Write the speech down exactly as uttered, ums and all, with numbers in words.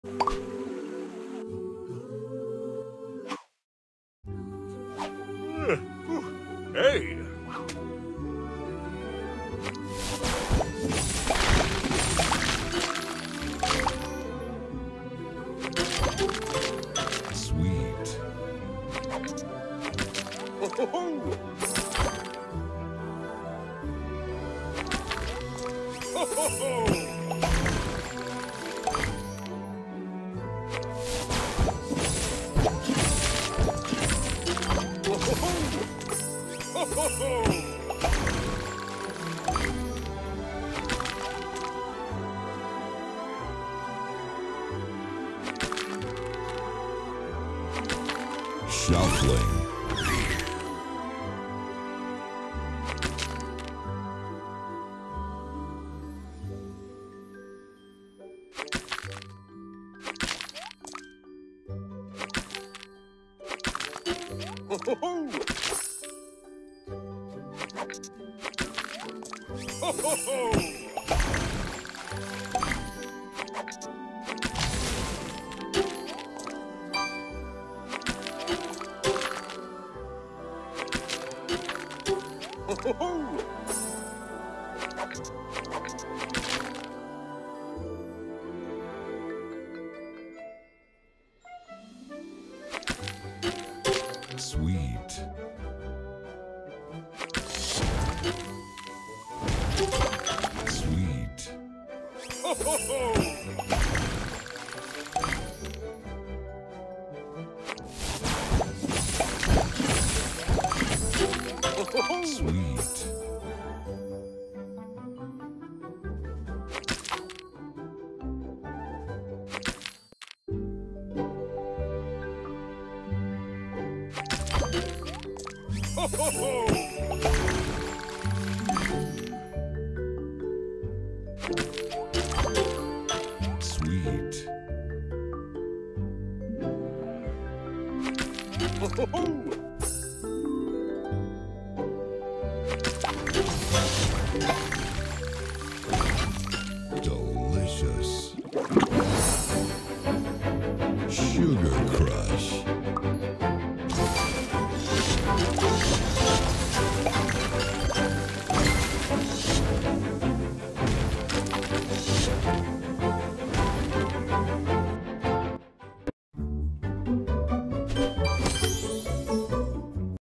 Hey! Sweet. Ho, ho, ho. Ho, ho, ho. Ho, ho, ho. Ho, ho, ho. Shuffling. Ho, ho, ho. Ho, ho, ho. Ho, ho, ho. Sweet. Sweet. Ho, ho, ho. Ho, ho, ho. Sweet. Ho, ho, ho. Sweet. Ho, ho, ho. Delicious.